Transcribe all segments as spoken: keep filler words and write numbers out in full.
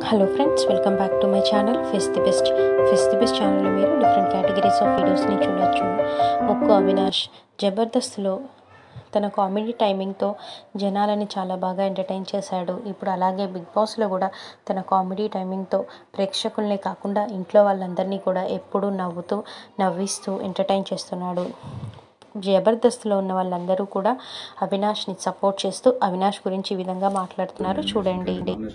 Hello friends, welcome back to my channel Face the Best. Face the Best ఛానల్లో మీరు different categories of వీడియోస్ని చూడొచ్చు. ముక్కు అవినాష్ జబర్దస్త్లో తన కామెడీ టైమింగ్తో జనాలని చాలా బాగా ఎంటర్టైన్ చేశాడు. ఇప్పుడు అలాగే బిగ్ బాస్లో కూడా తన కామెడీ టైమింగ్తో ప్రేక్షకుల్నే కాకుండా ఇంట్లో వాళ్ళందరినీ కూడా ఎప్పుడూ నవ్వుతూ నవ్విస్తూ ఎంటర్టైన్ చేస్తున్నాడు. జబర్దస్త్లో ఉన్న వాళ్ళందరూ కూడా అవినాష్ని సపోర్ట్ చేస్తూ అవినాష్ గురించి ఈ విధంగా మాట్లాడుతున్నారు. చూడండి.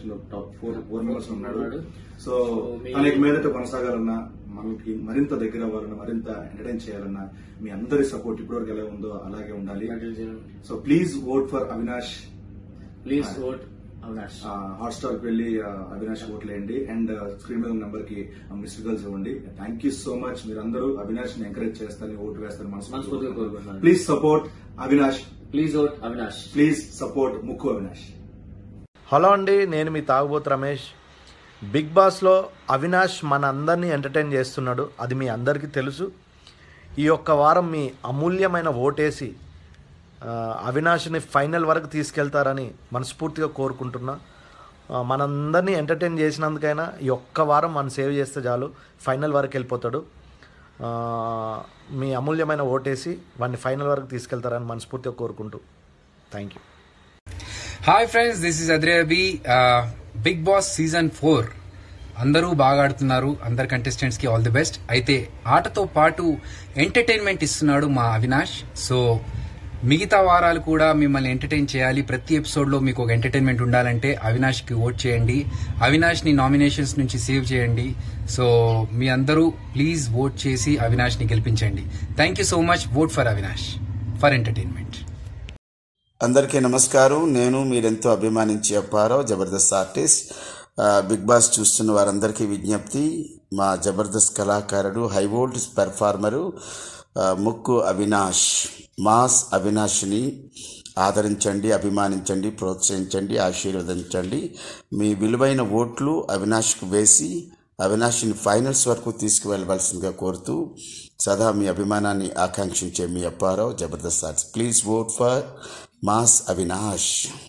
సో తనకి మీదట కొనసాగాలన్నా, మనకి మరింత దగ్గర అవ్వాలన్నా, మరింత ఎంటర్టైన్ చేయాలన్నా మీ అందరి సపోర్ట్ ఇప్పటివరకు ఎలా ఉందో అలాగే ఉండాలి. So please vote for Avinash. Please vote Avinash. Hotstar కి వెళ్ళి అవినాష్ ఓట్లు వేయండి అండ్ స్క్రీన్ మీద నెంబర్ కి మిస్డ్ కాల్స్ ఇవ్వండి. Thank you so much. మీరందరూ అవినాష్ ని ఎంకరేజ్ చేస్తారని, ఓటు వేస్తారు మనస్ఫూర్తిగా కోరుకుంటున్నాను. Please support Avinash. Please vote Avinash. Please support ముక్కు అవినాష్. హలో అండి, నేను మీ తాగుబోతు రమేష్. బిగ్ బాస్లో అవినాష్ మన అందరినీ ఎంటర్టైన్ చేస్తున్నాడు, అది మీ అందరికీ తెలుసు. ఈ ఒక్క వారం మీ అమూల్యమైన ఓటేసి అవినాష్ని ఫైనల్ వరకు తీసుకెళ్తారని మనస్ఫూర్తిగా కోరుకుంటున్నా. మనందరినీ ఎంటర్టైన్ చేసినందుకైనా ఈ ఒక్క వారం మనం సేవ్ చేస్తే చాలు, ఫైనల్ వరకు వెళ్ళిపోతాడు. మీ అమూల్యమైన ఓటేసి వాడిని ఫైనల్ వరకు తీసుకెళ్తారని మనస్ఫూర్తిగా కోరుకుంటూ thank you. Hi friends, this is అద్రేబి. బిగ్ బాస్ సీజన్ ఫోర్ అందరూ బాగా ఆడుతున్నారు. అందరు కంటెస్టెంట్స్ కి ఆల్ ది బెస్ట్. అయితే ఆటతో పాటు ఎంటర్టైన్మెంట్ ఇస్తున్నాడు మా అవినాష్. సో మిగతా వారాలు కూడా మిమ్మల్ని ఎంటర్టైన్ చేయాలి. ప్రతి ఎపిసోడ్ లో మీకు ఒక ఎంటర్టైన్మెంట్ ఉండాలంటే అవినాష్ కి ఓట్ చేయండి. అవినాష్ ని నామినేషన్స్ నుంచి సేవ్ చేయండి. సో మీ అందరూ ప్లీజ్ ఓట్ చేసి అవినాష్ ని గెలిపించండి. Thank you so much. Vote for Avinash for entertainment. అందరికీ నమస్కారం. నేను మీరెంతో అభిమానించి చెప్పారో జబర్దస్త్ ఆర్టిస్ట్. బిగ్ బాస్ చూస్తున్న వారందరికీ విజ్ఞప్తి, మా జబర్దస్త్ కళాకారుడు హై వోల్టేజ్ పెర్ఫార్మరు ముక్కు అవినాష్, మాస్ అవినాష్ని ఆదరించండి, అభిమానించండి, ప్రోత్సహించండి, ఆశీర్వదించండి. మీ విలువైన ఓట్లు అవినాష్కు వేసి అవినాష్ని ఫైనల్స్ వరకు తీసుకువెళ్ళవలసిందిగా కోరుతూ సదా మీ అభిమానాన్ని ఆకాంక్షించే మీ Apparao, Jabardasth arts. Please vote for mass Avinash.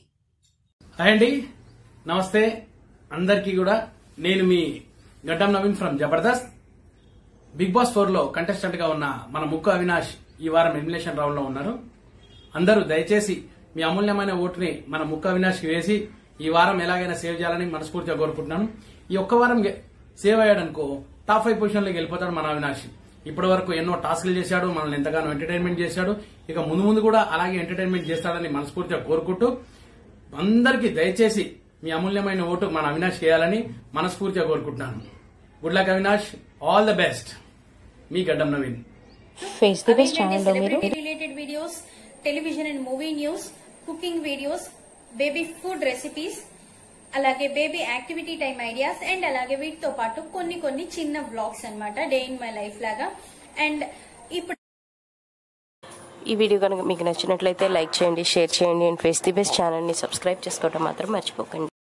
Hi అండి, నమస్తే అందరికీ కూడా. నేను మీ Gaddam Naveen from Jabardasth. Bigg Boss four లో కంటెస్టెంట్ గా ఉన్న మన ముక్కు అవినాష్ ఈ వారం ఎలిమినేషన్ రౌండ్ లో ఉన్నారు. అందరూ దయచేసి మీ అమూల్యమైన ఓటుని మన ముక్కు అవినాష్ కి వేసి ఈ వారం ఎలాగైనా సేవ్ చేయాలని మనస్ఫూర్తిగా కోరుకుంటున్నాను. ఈ ఒక్క వారం సేవ్ అయ్యాడనుకో టాప్ ఫైవ్ పొజిషన్ లోకి వెళ్ళిపోతాడు మన అవినాష్. ఇప్పటి వరకు ఎన్నో టాస్క్లు చేశాడు, మనల్ని ఎంతగానో ఎంటర్టైన్మెంట్ చేశాడు. ఇక ముందు ముందు కూడా అలాగే ఎంటర్టైన్మెంట్ చేస్తాడని మనస్ఫూర్తిగా కోరుకుంటూ అందరికీ దయచేసి మీ అమూల్యమైన ఓటు మన అవినాష్ చేయాలని మనస్ఫూర్తిగా కోరుకుంటున్నాను. Good luck Avinash, all the best. మీ Gaddam Naveen. Face the Best ఛానల్లో మీరు related videos, television and movie news, cooking videos, baby food recipes, అలాగే baby activity time ideas and అలాగే వీటితో పాటు కొన్ని కొన్ని చిన్న వ్లాగ్స్ అన్నమాట, డే ఇన్ మై లైఫ్ లాగా. అండ్ ఇప్పుడు ఈ వీడియో కనుక మీకు నచ్చినట్లయితే లైక్ చేయండి, షేర్ చేయండి అండ్ ఫేస్ ది బెస్ట్ ఛానల్ని సబ్స్క్రైబ్ చేసుకోవడం మాత్రం మర్చిపోకండి.